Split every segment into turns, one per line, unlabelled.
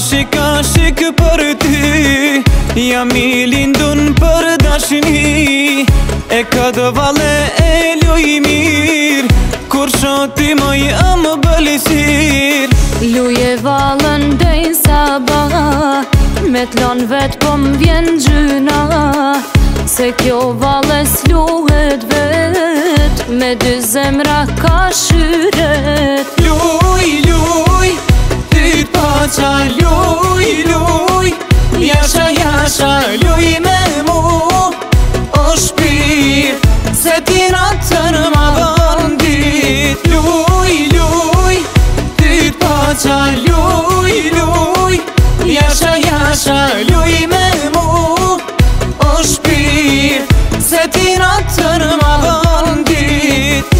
ashik për ty, jam I lindun për dashni. E këtë vale e luj mirë, kur shoti më jam bëlisir.
Luje valën dejnë sabah, me t'lon vet po m'vjen gjyna. Se kjo vale s'luhet vet, me dy zemra ka shyret.
Luj, luj, ty t'paqa, luj, luj, jasha, jasha, luj me mu. O shpir, se ti natën ma bandit. Luj, luj, ty t'paqa, luj, luj, jasha, jasha, luj me mu. O shpir, se ti natën ma bandit.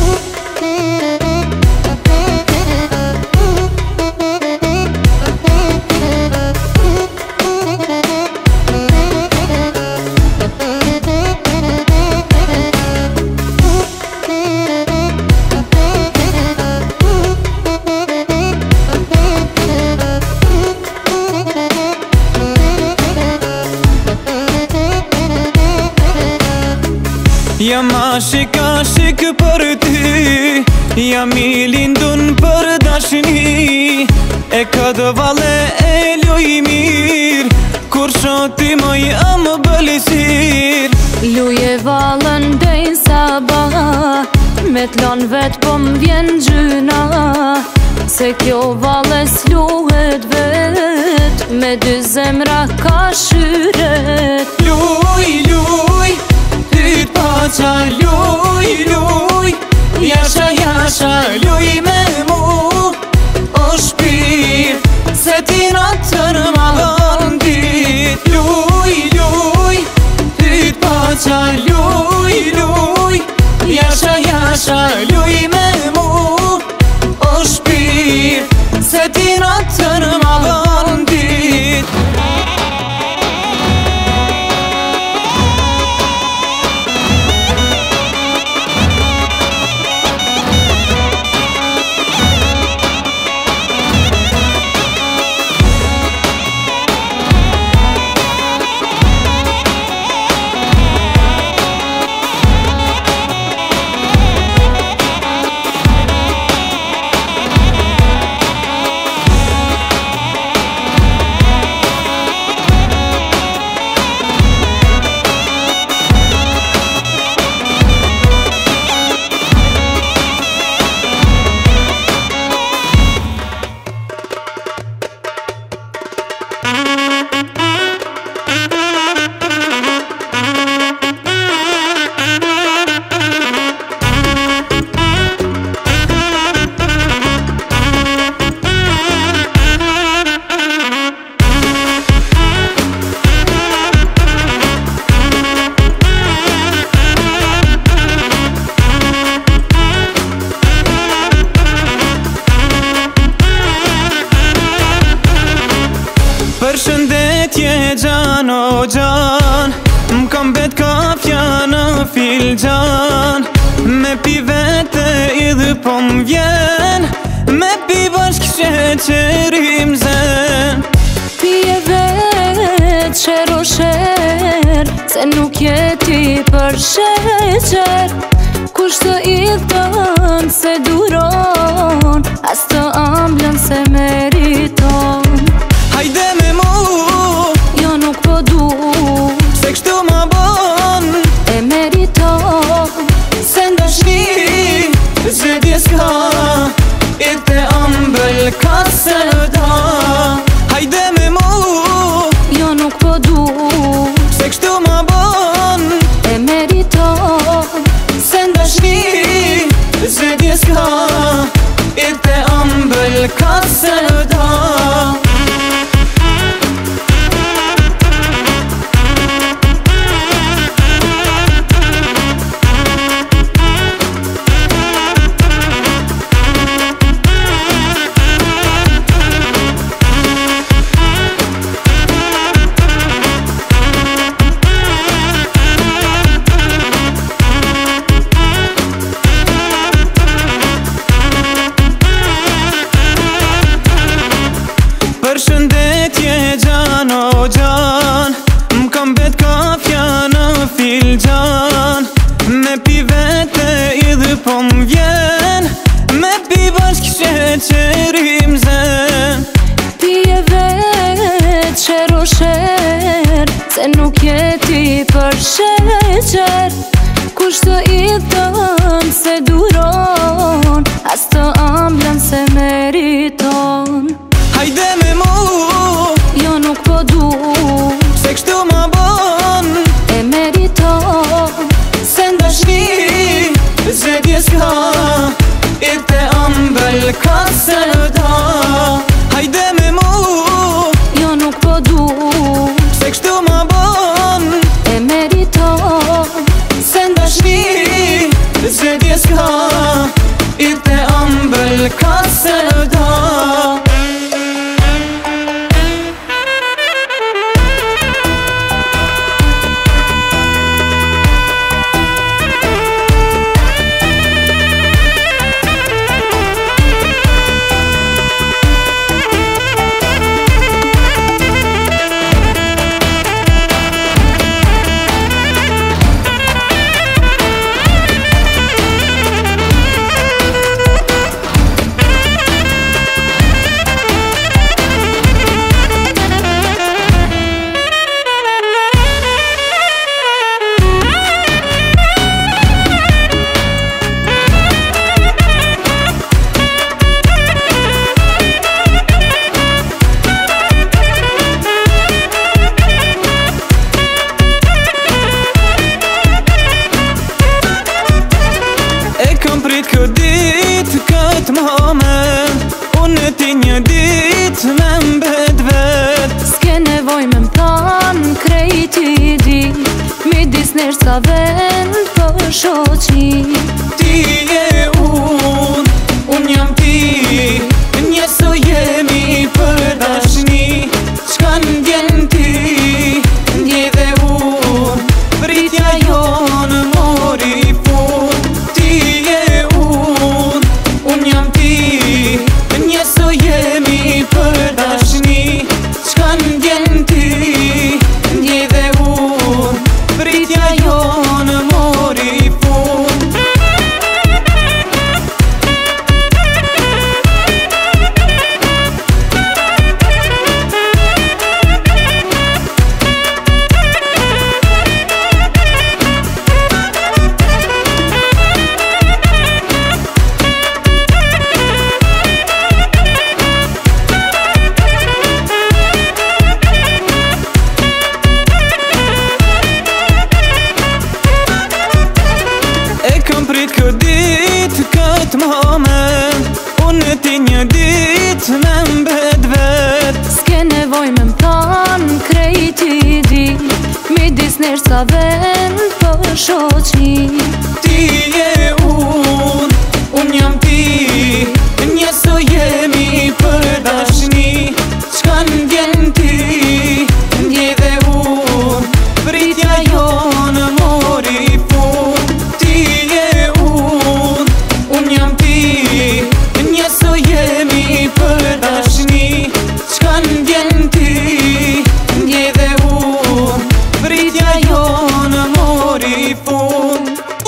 Jam ashik për ty, jam I lindun për dashni. E këtë vale e luj mirë, kur shoti më jam bëlisir.
Luje valën dejnë sabah, me t'lon vet po m'vjen gjyna. Se kjo vale s'luhet vet, me dy zemra ka shyret.
Luj, luj, ty t'paqa, luj, luj, jasha, jasha, luj me mu. O shpir, se ti natën ma bandit. Luj, luj, ty t'paqa, luj, luj, jasha, jasha, luj me mu. O shpir, se ti natën ma bandit. Përshëndetje gjan o gjan, m'kam bet kafja në filxhan. Me pi vete idhë po m'vjen, me pi bashk sheqerim zen.
Pije vet sher o sher, se nuk jeti për sheqer. Kush të idhën se duron, as të amblën se meriton.
Hajde me mu,
jo nuk po du,
se kështu ma bon.
e meriton.
Se ndashni, zedje s'ka, i te ambël ka se da. Hajde me mu,
jo nuk po du,
se kështu ma bon.
e meriton.
Se ndashni, zedje s'ka, i te ambël ka se da.
her se nuk jeti për sheqer. Kush të i thën se duron, as të ëmblen se meriton.
Hajde me mu,
Jo nuk po du,
se kështu ma bon,
e meriton.
se ndashni zedje s'ka, i te ëmbël ka sevda. Hajde me mu,
Jo nuk po du,
se kështu ma bon,
e meriton.
se ndashni zedje s'ka, i te ëmbël ka sevda. Kjo dit, këtë moment, unë ti një dit me mbet vet.
S'ke nevoj me m'than, krejti di, midis nesh sa vend për shoqni.
Ti je unë jam ti, njëso jemi për dashni. Qka ndjen ti, ndje dhe unë, pritja jonë mori fun. Ti je unë jam ti, njëso jemi për dashni. Qka ndjen ti, ndje dhe unë, pritja jonë mori fun. Kjo dit, këtë moment, unë ti një dit me mbet vet.
S'ke nevoj me m'than, krejti di, midis nesh sa vend për shoqni.
Ti je unë jam ti, njëso jemi për dashni. Qka ndjen ti, ndje dhe unë, pritja jonë mori fun. Ti je unë jam ti, njëso jemi për dashni. Qka ndjen ti, ndje dhe unë, pritja jonë mori fun.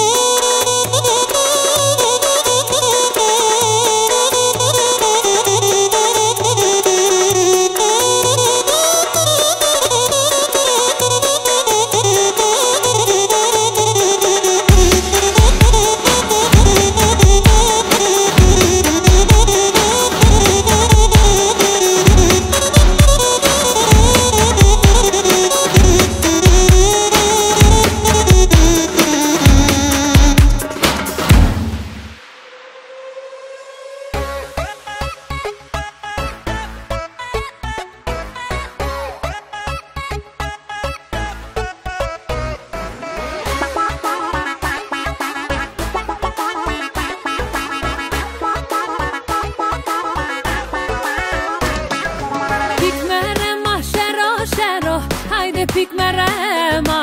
Pik me rema,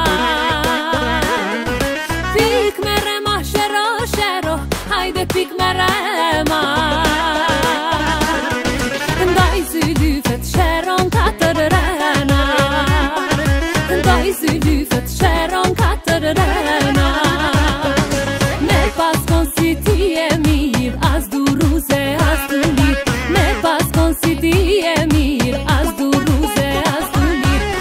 pik me rema, shero, shero, hajde pik me rema. Ndaj zylyfet, sheron katër rena, ndaj zylyfet, sheron katër rena. Me pas kon si ti e mirë, as duruze, as të mirë. Me pas kon si ti e mirë, as duruze, as të mirë.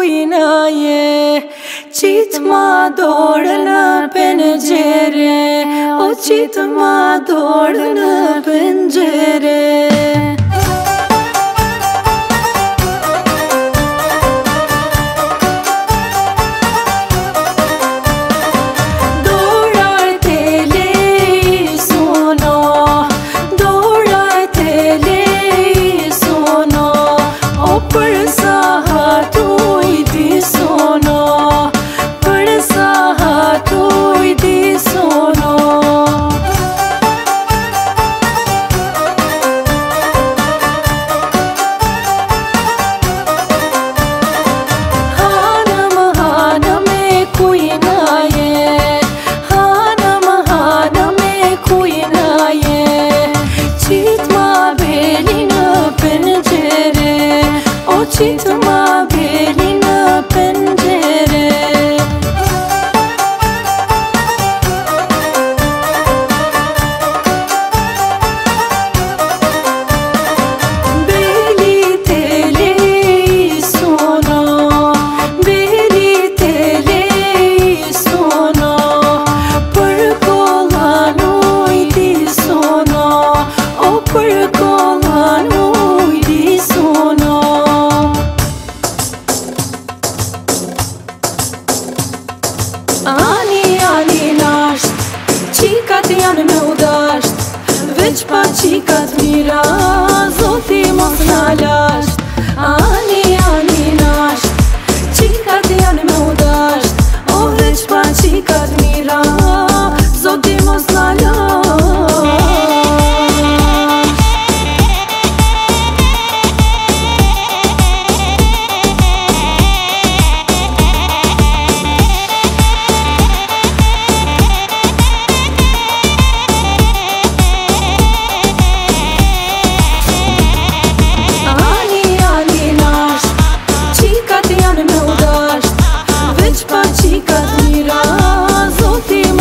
kujna je, qitë ma dorë në penxhere, o qitë ma dorë në penxhere. Qitë ma beli në penxhere. Beli tele i sono, beli tele i sono, për kolla nuk i sono, o për kolla nuk i sono. Ani nasht, qikat janë me udasht, veç pa qikat mira, Zoti mos na lasht. Ani nasht, qikat janë me udasht, o veç pa qikat mira, Zoti mos na lasht. Qikat janë me udasht, veç pa qikat mira, Zoti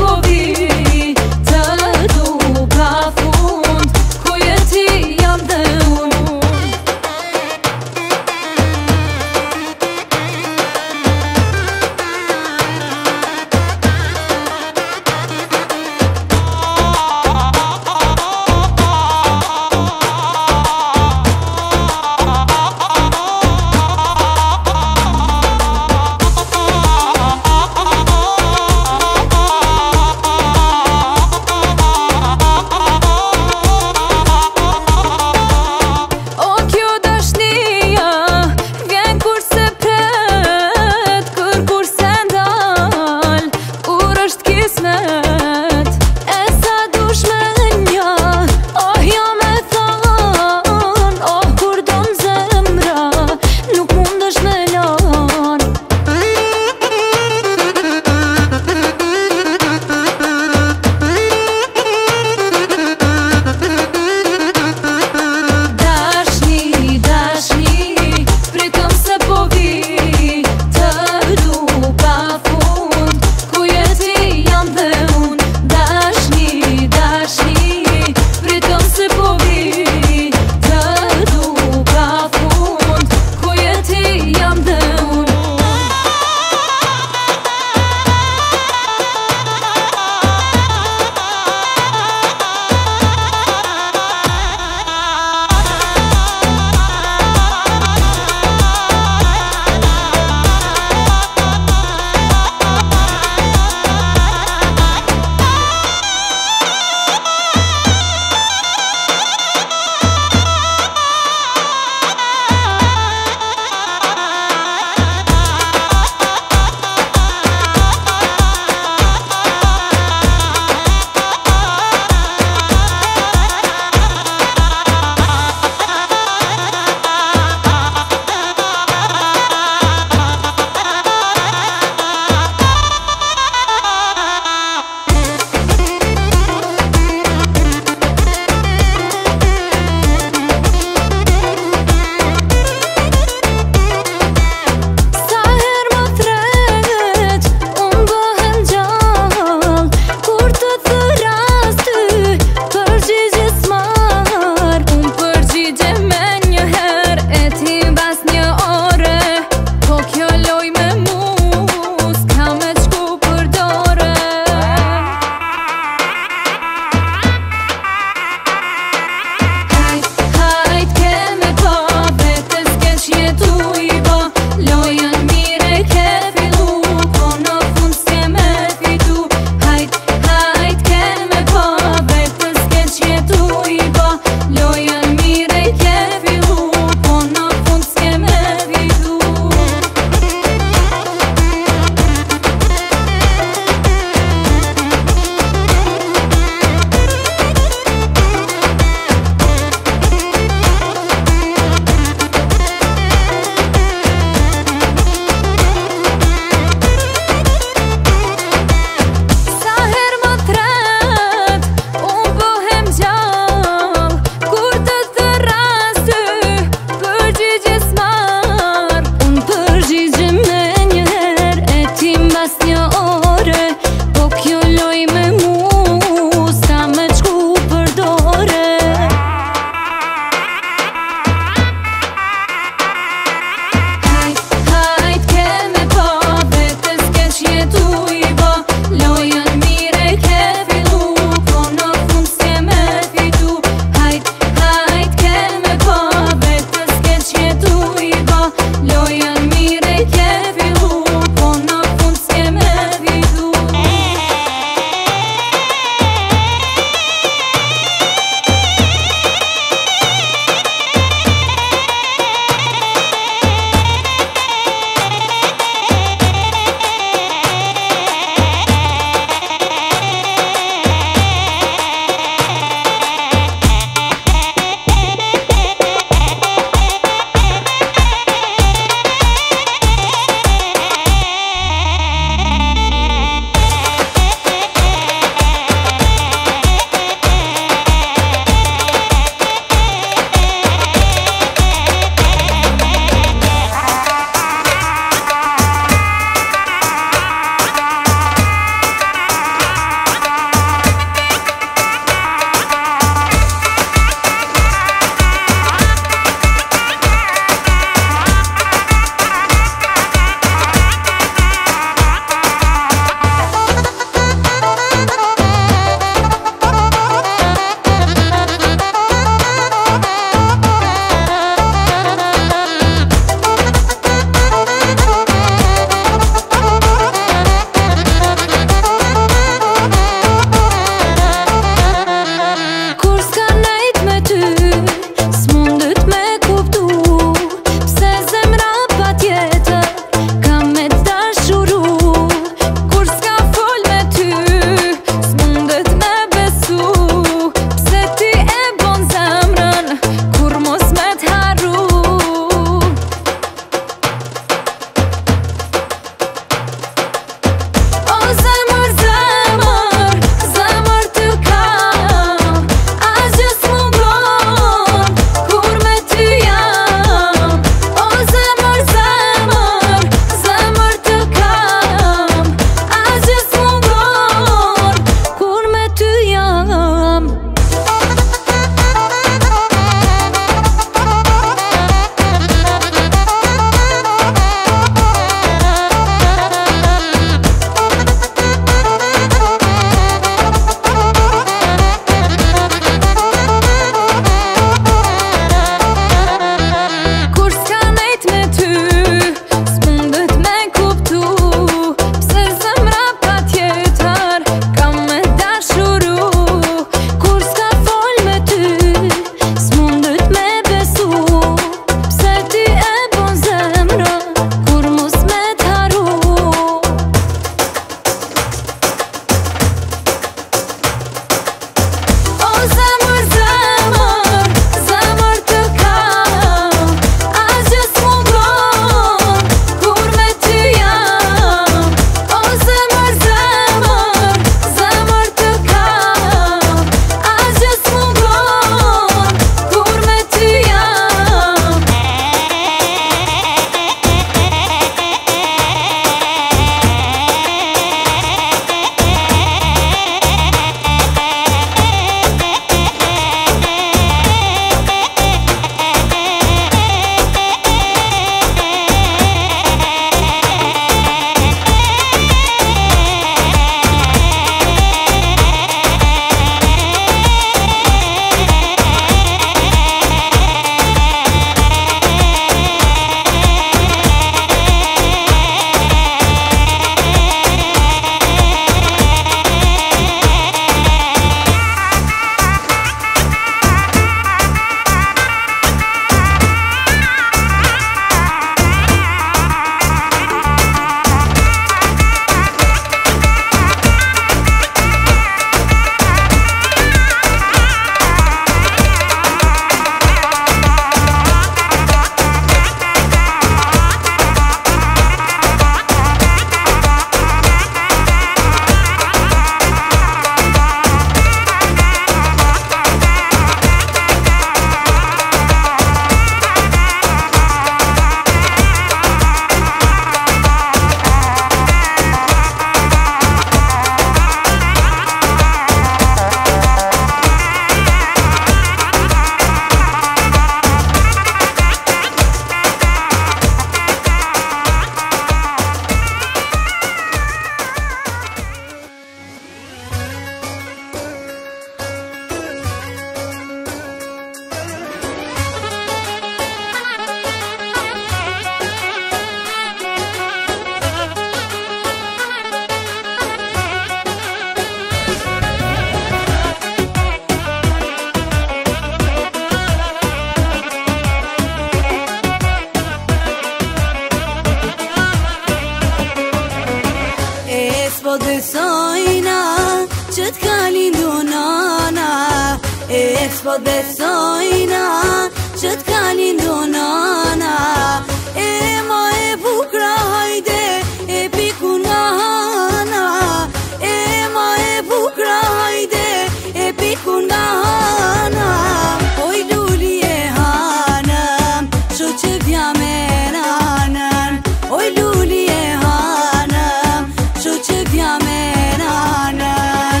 E s'po besojna që t'ka lindu nana. E ma e bukra hajde e piku nga hana. E ma e bukra hajde e piku nga hana. Oj luli e hanëm, shu që vja me nanën. Oj luli e hanëm, shu që vja me nanën.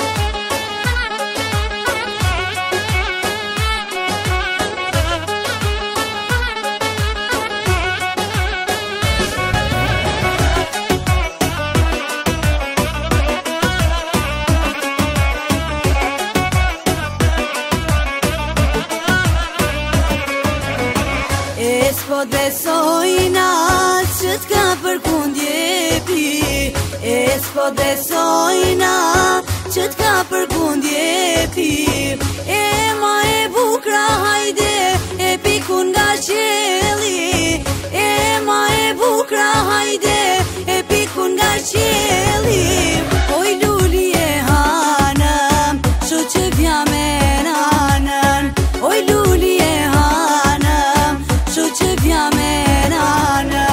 E s'po besojna që t'ka për kundjepi. E s'po besojna që t'ka për kundjepi. E ma e bukra hajde e pikun nga qeli. E ma e bukra hajde e pikun nga qeli. Oj luli e hanëm, shu që vja me nanën. Oj luli e hanëm, shu që vja me nanën.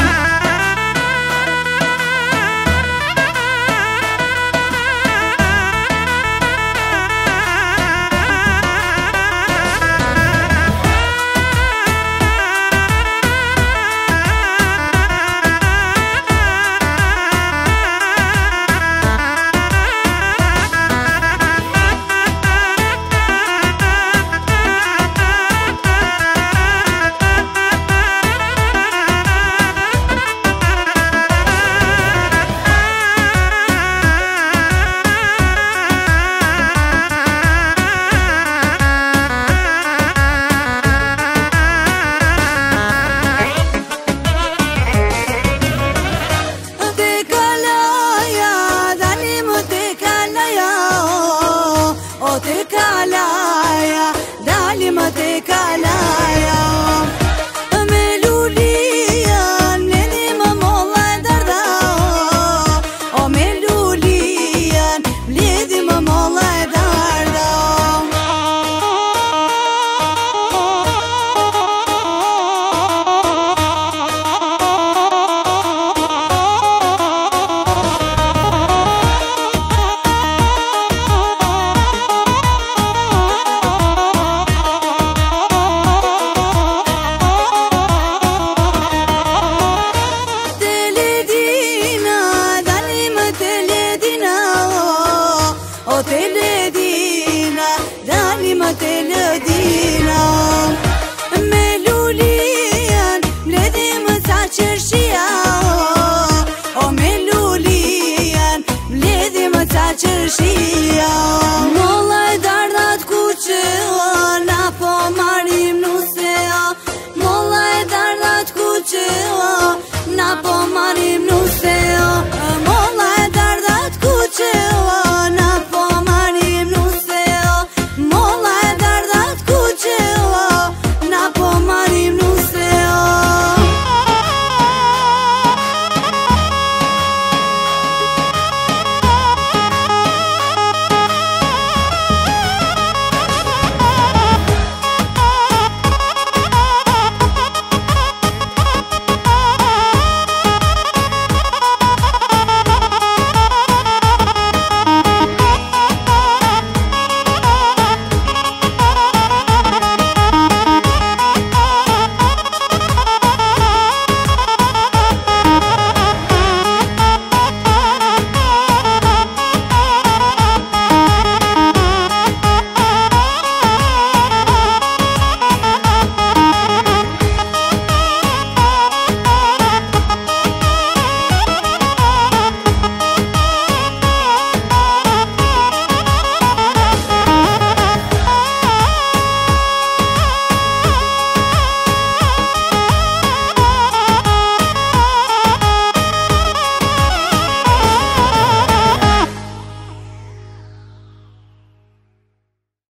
Te kalaja, dalim te kalaja. Me lulian, ne një molla e darda. O me lulian, bledi më molla e darda. O te ledina, dalim te